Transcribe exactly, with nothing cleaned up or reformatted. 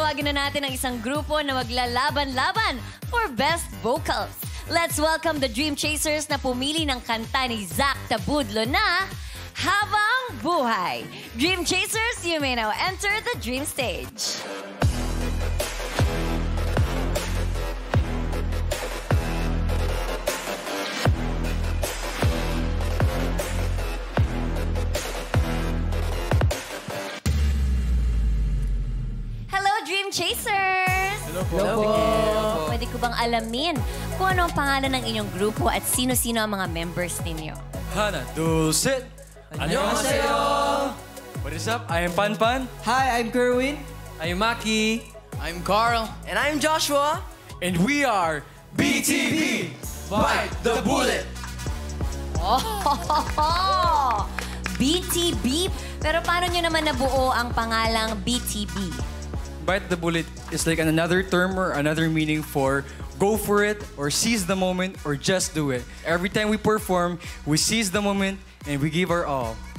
Tatawagin na natin ang isang grupo na maglalaban-laban for best vocals. Let's welcome the Dream Chasers na pumili ng kanta ni Zach Tabudlo na Habang Buhay. Dream Chasers, you may now enter the Dream Stage. Dream Chasers! Hello po. Hello po. Pwede ko bang alamin kung ano ang pangalan ng inyong grupo at sino-sino ang mga members ninyo? Hana, Dulcet! Annyeonghaseyo! What is up? I am Panpan. Hi, I'm Kerwin. I'm Maki. I'm Carl. And I'm Joshua. And we are B T B! Bite the Bullet! Oh! B T B? Pero paano nyo naman nabuo ang pangalang B T B? Bite the Bullet is like another term or another meaning for go for it or seize the moment or just do it. Every time we perform, we seize the moment and we give our all.